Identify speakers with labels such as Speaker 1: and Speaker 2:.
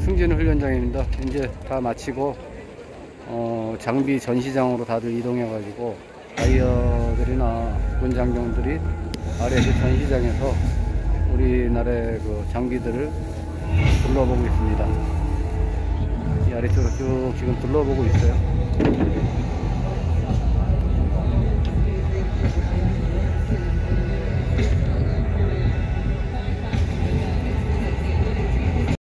Speaker 1: 승진 훈련장입니다. 이제 다 마치고 장비 전시장으로 다들 이동해 가지고 바이어들이나 군장병들이 아래 그 전시장에서 우리나라의 그 장비들을 둘러보고 있습니다. 이 아래쪽으로 쭉 지금 둘러보고 있어요.